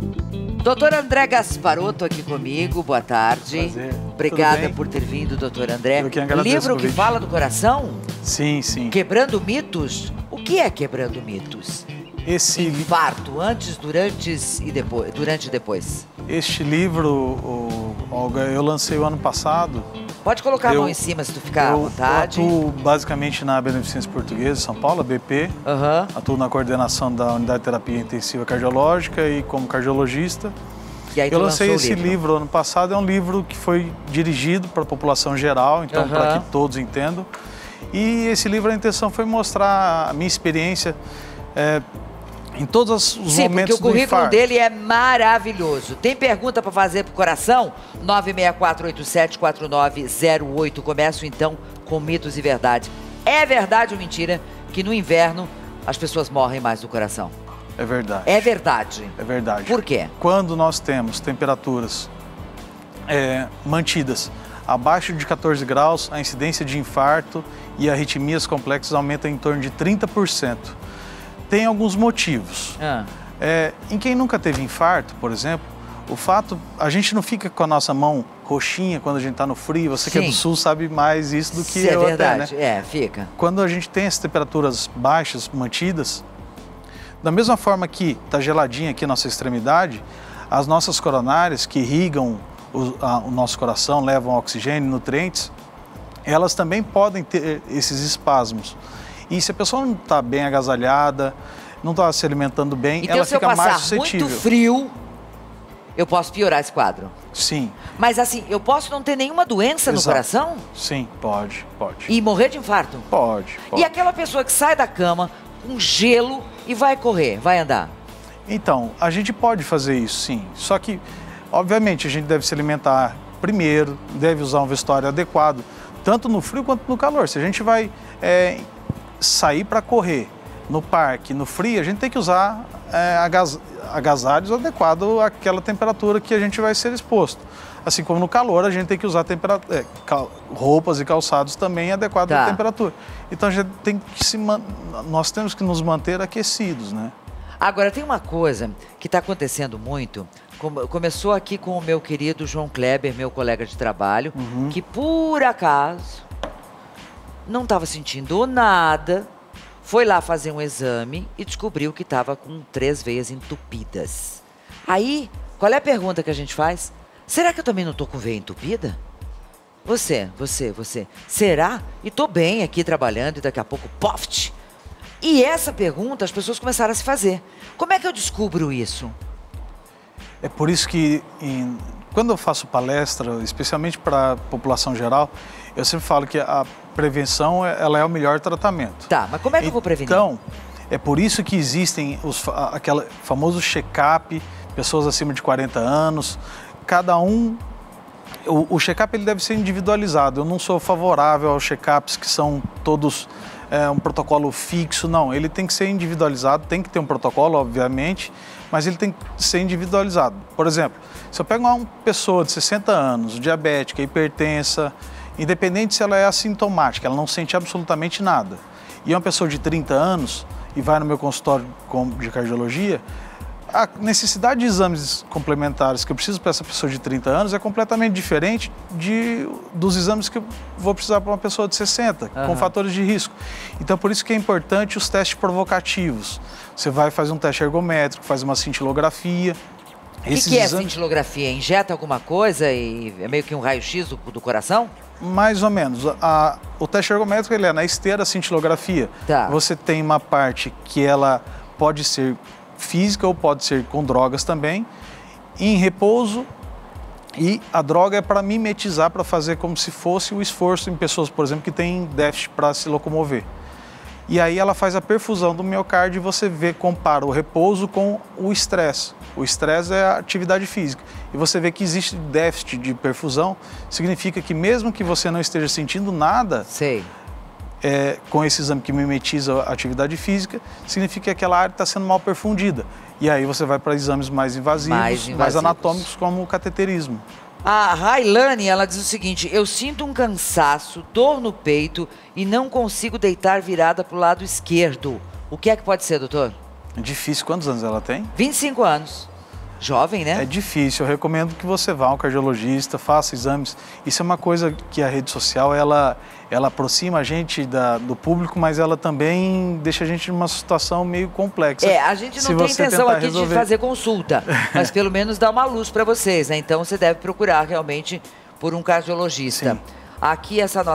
Doutor André Gasparotto aqui comigo, boa tarde. Prazer. Obrigada por ter vindo, doutor André. Eu que agradeço Livro o que convite. fala do coração? Sim, sim. Quebrando mitos? O que é quebrando mitos? Esse Infarto, antes, durante e depois. Este livro, Olga, eu lancei o ano passado. Pode colocar a mão em cima se tu ficar à vontade. Eu atuo basicamente na Beneficência Portuguesa de São Paulo, a BP. Atuo na coordenação da Unidade de Terapia Intensiva Cardiológica e como cardiologista. E aí eu lancei esse livro ano passado, é um livro que foi dirigido para a população geral, então para que todos entendam. E esse livro, a intenção foi mostrar a minha experiência em todos os momentos do infarto. Sim, porque o currículo dele é maravilhoso. Tem pergunta para fazer pro coração? 964874908. Começo então com mitos e verdade. É verdade ou mentira que no inverno as pessoas morrem mais do coração? É verdade. É verdade. É verdade. Por quê? Quando nós temos temperaturas mantidas abaixo de 14 graus, a incidência de infarto e arritmias complexas aumenta em torno de 30%. Tem alguns motivos. Em quem nunca teve infarto, por exemplo, o fato, a gente não fica com a nossa mão roxinha quando a gente está no frio. Você que é do sul sabe mais isso do que eu verdade. até, né? Fica. Quando a gente tem as temperaturas baixas mantidas, da mesma forma que está geladinha aqui a nossa extremidade, as nossas coronárias que irrigam o nosso coração, levam oxigênio, nutrientes, elas também podem ter esses espasmos. E se a pessoa não está bem agasalhada, não está se alimentando bem, então, ela fica mais suscetível. Se eu passar muito frio, eu posso piorar esse quadro? Sim. Mas assim, eu posso não ter nenhuma doença no coração? Sim, pode. E morrer de infarto? Pode. E aquela pessoa que sai da cama com gelo e vai correr, vai andar? Então, a gente pode fazer isso, sim. Só que, obviamente, a gente deve se alimentar primeiro, deve usar um vestuário adequado, tanto no frio quanto no calor. Se a gente vai sair para correr no parque, no frio, a gente tem que usar agasalhos adequados àquela temperatura que a gente vai ser exposto. Assim como no calor, a gente tem que usar roupas e calçados também adequados à temperatura. Então, a gente tem que nós temos que nos manter aquecidos, né? Agora, tem uma coisa que está acontecendo muito. Começou aqui com o meu querido João Kleber, meu colega de trabalho, que por acaso não estava sentindo nada, foi lá fazer um exame e descobriu que estava com 3 veias entupidas. Aí, qual é a pergunta que a gente faz? Será que eu também não estou com veia entupida? Você. Será? E estou bem aqui trabalhando e daqui a pouco, poft! E essa pergunta as pessoas começaram a se fazer. Como é que eu descubro isso? É por isso que, quando eu faço palestra, especialmente para a população geral, eu sempre falo que a prevenção ela é o melhor tratamento. Tá, mas como é que eu vou prevenir? Então, é por isso que existem aquele famoso check-up, pessoas acima de 40 anos, cada um... O check-up ele deve ser individualizado. Eu não sou favorável aos check-ups que são todos um protocolo fixo, não. Ele tem que ser individualizado, tem que ter um protocolo, obviamente, mas ele tem que ser individualizado. Por exemplo, se eu pego uma pessoa de 60 anos, diabética, hipertensa, independente se ela é assintomática, ela não sente absolutamente nada, e é uma pessoa de 30 anos e vai no meu consultório de cardiologia, a necessidade de exames complementares que eu preciso para essa pessoa de 30 anos é completamente diferente dos exames que eu vou precisar para uma pessoa de 60, com fatores de risco. Então, por isso que é importante os testes provocativos. Você vai fazer um teste ergométrico, faz uma cintilografia. O que é cintilografia? Injeta alguma coisa e é meio que um raio-x do coração? Mais ou menos. O teste ergométrico ele é na esteira, a cintilografia. Você tem uma parte que ela pode ser física ou pode ser com drogas também, em repouso, e a droga é para mimetizar, para fazer como se fosse o esforço em pessoas, por exemplo, que têm déficit para se locomover. E aí ela faz a perfusão do miocárdio e você compara o repouso com o estresse. O estresse é a atividade física. E você vê que existe déficit de perfusão, significa que mesmo que você não esteja sentindo nada, com esse exame que mimetiza a atividade física, significa que aquela área está sendo mal perfundida. E aí você vai para exames mais invasivos, mais anatômicos, como o cateterismo. A Railane, ela diz o seguinte: eu sinto um cansaço, dor no peito e não consigo deitar virada para o lado esquerdo. O que é que pode ser, doutor? Difícil. Quantos anos ela tem? 25 anos. jovem, né? É difícil. Eu recomendo que você vá a um cardiologista, faça exames. Isso é uma coisa que a rede social, ela aproxima a gente do público, mas ela também deixa a gente numa situação meio complexa. A gente não tem intenção aqui de fazer consulta, mas pelo menos dar uma luz para vocês, né? Então você deve procurar realmente por um cardiologista. Sim. Aqui essa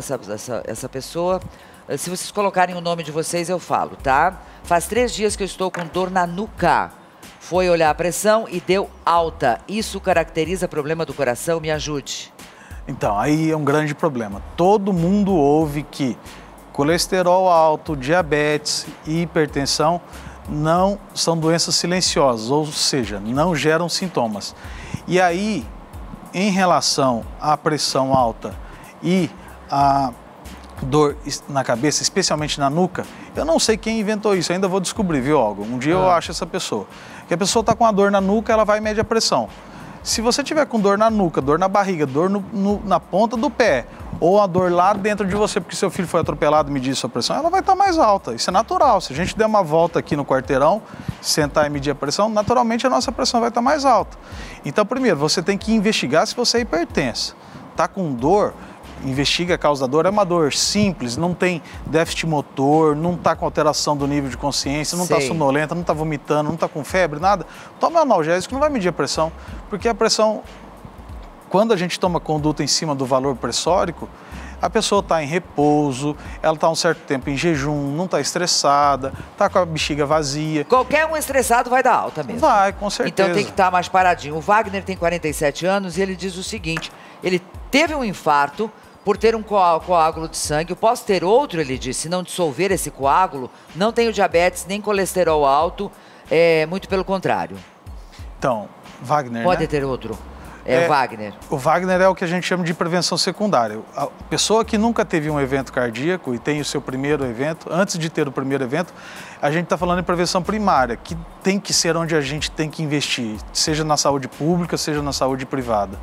pessoa, se vocês colocarem o nome de vocês, eu falo, tá? Faz 3 dias que eu estou com dor na nuca. Foi olhar a pressão e deu alta. Isso caracteriza problema do coração? Me ajude. Então, aí é um grande problema. Todo mundo ouve que colesterol alto, diabetes e hipertensão não são doenças silenciosas, ou seja, não geram sintomas. E aí, em relação à pressão alta e a dor na cabeça, especialmente na nuca, eu não sei quem inventou isso, ainda vou descobrir, viu, Olga? Um dia eu acho essa pessoa. Que a pessoa está com a dor na nuca, ela vai e mede a pressão. Se você tiver com dor na nuca, dor na barriga, dor na ponta do pé, ou a dor lá dentro de você, porque seu filho foi atropelado e medir sua pressão, ela vai estar mais alta. Isso é natural. Se a gente der uma volta aqui no quarteirão, sentar e medir a pressão, naturalmente a nossa pressão vai estar mais alta. Então, primeiro, você tem que investigar se você é hipertensa. Está com dor? Investiga a causa da dor, é uma dor simples, não tem déficit motor, não está com alteração do nível de consciência, não está sonolenta, não está vomitando, não está com febre, nada. Toma um analgésico, não vai medir a pressão, porque a pressão, quando a gente toma conduta em cima do valor pressórico, a pessoa está em repouso, ela está um certo tempo em jejum, não está estressada, está com a bexiga vazia. Qualquer um estressado vai dar alta mesmo. Vai, com certeza. Então tem que estar mais paradinho. O Wagner tem 47 anos e ele diz o seguinte, ele teve um infarto por ter um coágulo de sangue. Eu posso ter outro, ele disse, se não dissolver esse coágulo. Não tenho diabetes, nem colesterol alto, muito pelo contrário. Então, Wagner, pode ter outro. O Wagner. O Wagner é o que a gente chama de prevenção secundária. A pessoa que nunca teve um evento cardíaco e tem o seu primeiro evento, antes de ter o primeiro evento, a gente está falando em prevenção primária, que tem que ser onde a gente tem que investir, seja na saúde pública, seja na saúde privada.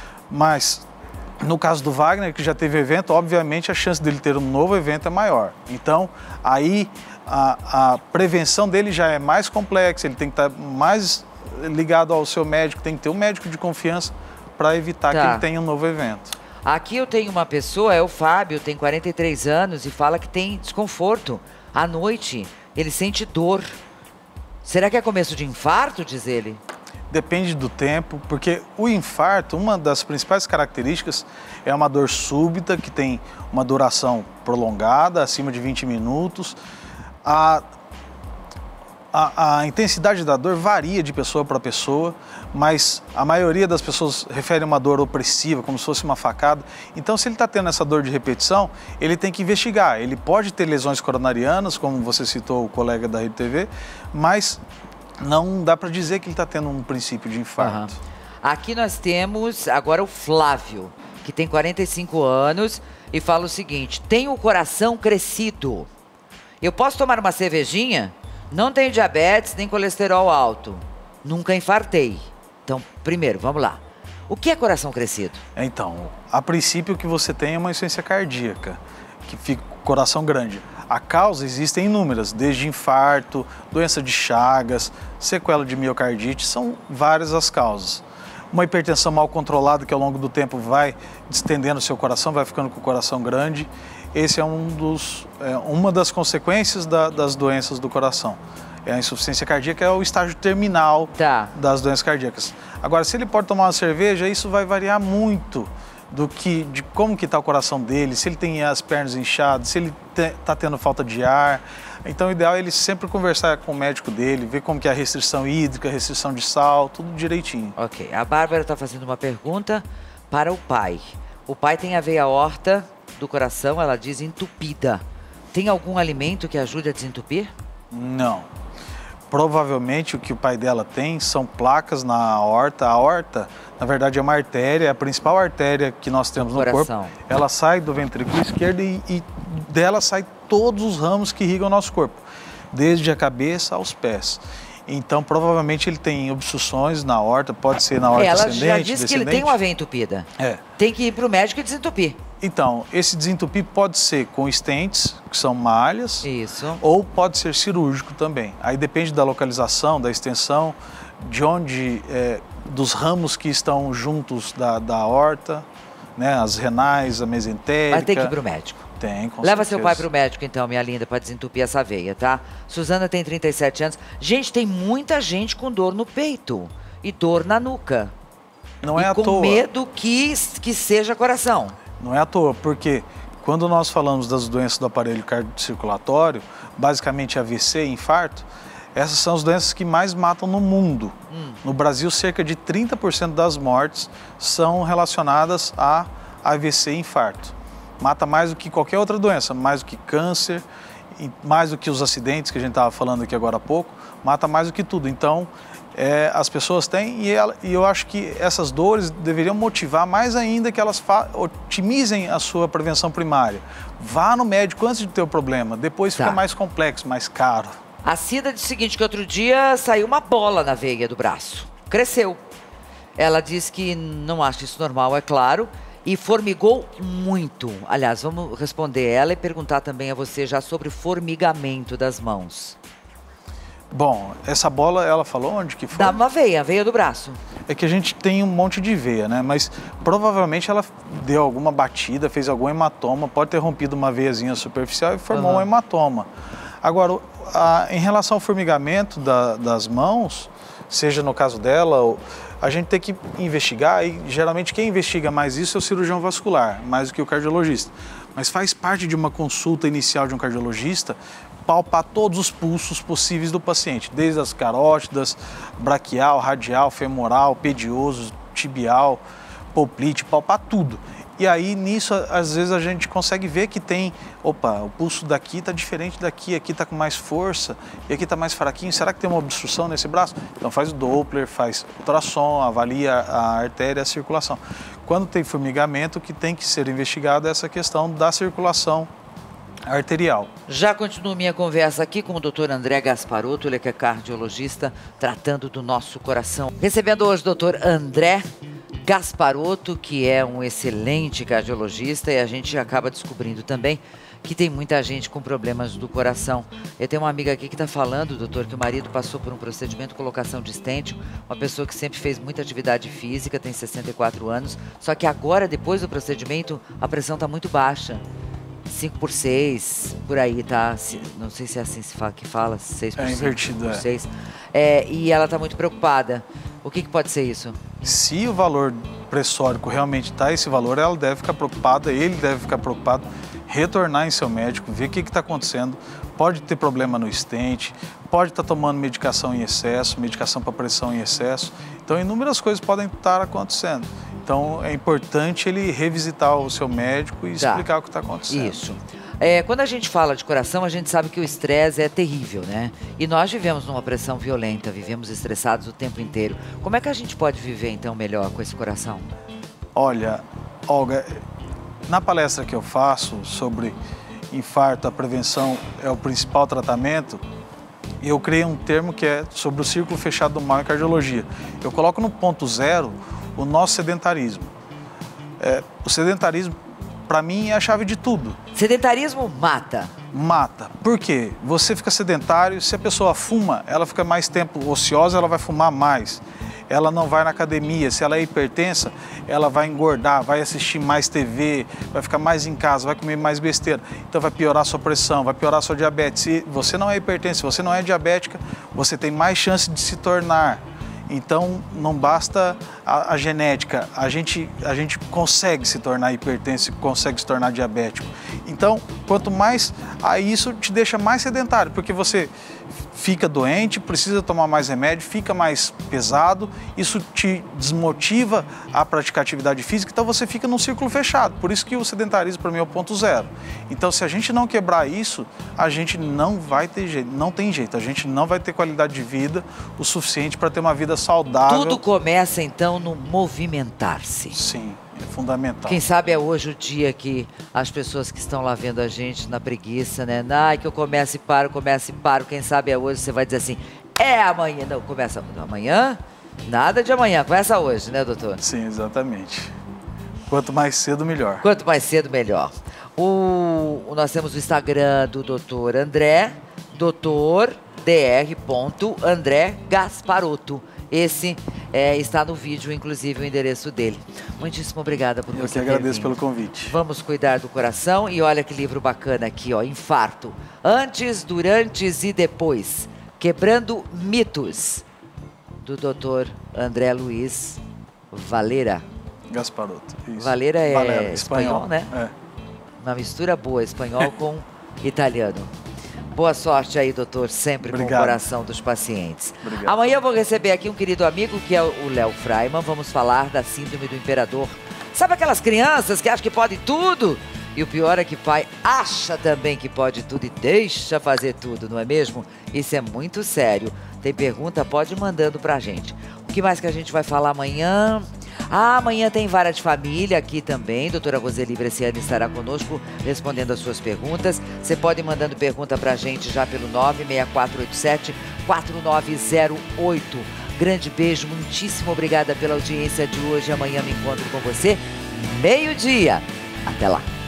Mas no caso do Wagner, que já teve evento, obviamente a chance dele ter um novo evento é maior. Então, aí a prevenção dele já é mais complexa, ele tem que estar mais ligado ao seu médico, tem que ter um médico de confiança para evitar que ele tenha um novo evento. Aqui eu tenho uma pessoa, é o Fábio, tem 43 anos e fala que tem desconforto. À noite, ele sente dor. Será que é começo de infarto, diz ele? Depende do tempo, porque o infarto, uma das principais características é uma dor súbita, que tem uma duração prolongada, acima de 20 minutos. A intensidade da dor varia de pessoa para pessoa, mas a maioria das pessoas refere a uma dor opressiva, como se fosse uma facada. Então, se ele está tendo essa dor de repetição, ele tem que investigar. Ele pode ter lesões coronarianas, como você citou o colega da Rede TV, mas não dá para dizer que ele está tendo um princípio de infarto. Aqui nós temos agora o Flávio, que tem 45 anos e fala o seguinte: tenho o coração crescido. Eu posso tomar uma cervejinha? Não tenho diabetes nem colesterol alto. Nunca infartei. Então, primeiro, vamos lá. O que é coração crescido? Então, a princípio o que você tem é uma insuficiência cardíaca, que fica com o coração grande. A causa existem inúmeras, desde infarto, doença de Chagas, sequela de miocardite, são várias as causas. Uma hipertensão mal controlada que ao longo do tempo vai distendendo o seu coração, vai ficando com o coração grande. Esse é uma das consequências das doenças do coração. A insuficiência cardíaca é o estágio terminal das doenças cardíacas. Agora, se ele pode tomar uma cerveja, isso vai variar muito de como que está o coração dele, se ele tem as pernas inchadas, se ele está tendo falta de ar. Então, o ideal é ele sempre conversar com o médico dele, ver como que é a restrição hídrica, a restrição de sal, tudo direitinho. Ok. A Bárbara está fazendo uma pergunta para o pai. O pai tem a veia aorta do coração, ela diz, entupida. Tem algum alimento que ajude a desentupir? Não. Provavelmente o que o pai dela tem são placas na aorta. A aorta, na verdade, é uma artéria, é a principal artéria que nós temos no corpo. Ela sai do ventrículo esquerdo e dela sai todos os ramos que irrigam o nosso corpo, desde a cabeça aos pés. Então, provavelmente ele tem obstruções na aorta, pode ser na aorta ascendente, ela já disse que ele tem uma veia entupida. Tem que ir para o médico e desentupir. Então, esse desentupir pode ser com stents, que são malhas, isso, ou pode ser cirúrgico também. Aí depende da localização, da extensão, de onde, dos ramos que estão juntos da aorta, né? As renais, a mesentérica. Mas tem que ir pro médico. Tem, com Leva certeza. seu pai pro médico, então, minha linda, para desentupir essa veia, tá? Suzana tem 37 anos. Gente, tem muita gente com dor no peito e dor na nuca. Não é à com toa. medo que seja coração. Não é à toa, porque quando nós falamos das doenças do aparelho cardiocirculatório, basicamente AVC e infarto, essas são as doenças que mais matam no mundo. No Brasil, cerca de 30% das mortes são relacionadas a AVC e infarto. Mata mais do que qualquer outra doença, mais do que câncer, mais do que os acidentes que a gente estava falando aqui agora há pouco, mata mais do que tudo. Então, as pessoas têm e eu acho que essas dores deveriam motivar mais ainda que elas otimizem a sua prevenção primária. Vá no médico antes de ter o problema, depois fica mais complexo, mais caro. A Cida diz o seguinte, que outro dia saiu uma bola na veia do braço, cresceu. Ela diz que não acha isso normal, é claro, e formigou muito. Aliás, vamos responder ela e perguntar também a você já sobre o formigamento das mãos. Bom, essa bola, ela falou onde que foi? Dá uma veia, a veia do braço. É que a gente tem um monte de veia, né? Mas provavelmente ela deu alguma batida, fez algum hematoma, pode ter rompido uma veiazinha superficial e formou um hematoma. Agora, em relação ao formigamento das mãos, seja no caso dela, a gente tem que investigar, e geralmente quem investiga mais isso é o cirurgião vascular, mais do que o cardiologista. Mas faz parte de uma consulta inicial de um cardiologista palpar todos os pulsos possíveis do paciente, desde as carótidas, braquial, radial, femoral, pedioso, tibial, poplite, palpar tudo. E aí, nisso, às vezes a gente consegue ver que tem, opa, o pulso daqui está diferente daqui, aqui está com mais força e aqui está mais fraquinho. Será que tem uma obstrução nesse braço? Então faz o Doppler, faz ultrassom, avalia a artéria e a circulação. Quando tem formigamento, o que tem que ser investigado é essa questão da circulação arterial. Já continuo minha conversa aqui com o Dr. André Gasparotto, ele que é cardiologista, tratando do nosso coração. Recebendo hoje o Dr. André Gasparotto, que é um excelente cardiologista, e a gente acaba descobrindo também que tem muita gente com problemas do coração. Eu tenho uma amiga aqui que está falando, doutor, que o marido passou por um procedimento de colocação de stent, uma pessoa que sempre fez muita atividade física, tem 64 anos, só que agora, depois do procedimento, a pressão está muito baixa. 5/6, por aí, tá? Não sei se é assim que fala, 6 por 5, invertido, por 6. E ela está muito preocupada. O que pode ser isso? Se o valor pressórico realmente está esse valor, ela deve ficar preocupada, ele deve ficar preocupado, retornar em seu médico, ver o que está acontecendo. Pode ter problema no stent, pode estar tomando medicação em excesso, medicação para pressão em excesso. Então, inúmeras coisas podem estar acontecendo. Então, é importante ele revisitar o seu médico e explicar o que está acontecendo. Isso. Quando a gente fala de coração, a gente sabe que o estresse é terrível, né? E nós vivemos numa pressão violenta, vivemos estressados o tempo inteiro. Como é que a gente pode viver, então, melhor com esse coração? Olha, Olga, na palestra que eu faço sobre infarto, a prevenção é o principal tratamento, eu criei um termo que é sobre o círculo fechado do mal em cardiologia. Eu coloco no ponto zero o nosso sedentarismo. O sedentarismo, para mim, é a chave de tudo. Sedentarismo mata. Mata. Por quê? Você fica sedentário, se a pessoa fuma, ela fica mais tempo ociosa, ela vai fumar mais. Ela não vai na academia, se ela é hipertensa, ela vai engordar, vai assistir mais TV, vai ficar mais em casa, vai comer mais besteira. Então vai piorar a sua pressão, vai piorar a sua diabetes. Se você não é hipertensa, se você não é diabética, você tem mais chance de se tornar. Então, não basta a genética, a gente consegue se tornar hipertenso, consegue se tornar diabético. Então, quanto mais, aí isso te deixa mais sedentário, porque você fica doente, precisa tomar mais remédio, fica mais pesado, isso te desmotiva a praticar atividade física, então você fica num círculo fechado. Por isso que o sedentarismo, para mim, é o ponto zero. Então, se a gente não quebrar isso, a gente não vai ter jeito, não tem jeito, a gente não vai ter qualidade de vida o suficiente para ter uma vida saudável. Tudo começa, então, no movimentar-se. Sim, é fundamental. Quem sabe é hoje o dia que as pessoas que estão lá vendo a gente na preguiça, né? Ai, que eu começo e paro. Quem sabe é hoje, você vai dizer assim, é amanhã. Não, começa amanhã, nada de amanhã, começa hoje, né, doutor? Sim, exatamente. Quanto mais cedo, melhor. Quanto mais cedo, melhor. Nós temos o Instagram do doutor André, Dr. Dr. André Gasparotto. Esse está no vídeo, inclusive, o endereço dele. Muitíssimo obrigada por você ter vindo. Eu que agradeço pelo convite. Vamos cuidar do coração. E olha que livro bacana aqui, ó, Infarto. Antes, durante e depois. Quebrando mitos. Do Dr. André Luiz Valera. Gasparotto. Isso. Valera é Valera, espanhol, né? É. Uma mistura boa, espanhol com italiano. Boa sorte aí, doutor, sempre com o coração dos pacientes. Obrigado. Amanhã eu vou receber aqui um querido amigo que é o Léo Freiman. Vamos falar da síndrome do imperador. Sabe aquelas crianças que acham que pode tudo? E o pior é que pai acha também que pode tudo e deixa fazer tudo, não é mesmo? Isso é muito sério. Tem pergunta? Pode ir mandando pra gente. O que mais que a gente vai falar amanhã? Amanhã tem Vara de Família aqui também. Doutora Roseli Bresciani estará conosco respondendo as suas perguntas. Você pode ir mandando pergunta pra gente já pelo 96487-4908. Grande beijo, muitíssimo obrigada pela audiência de hoje. Amanhã me encontro com você, meio-dia. Até lá.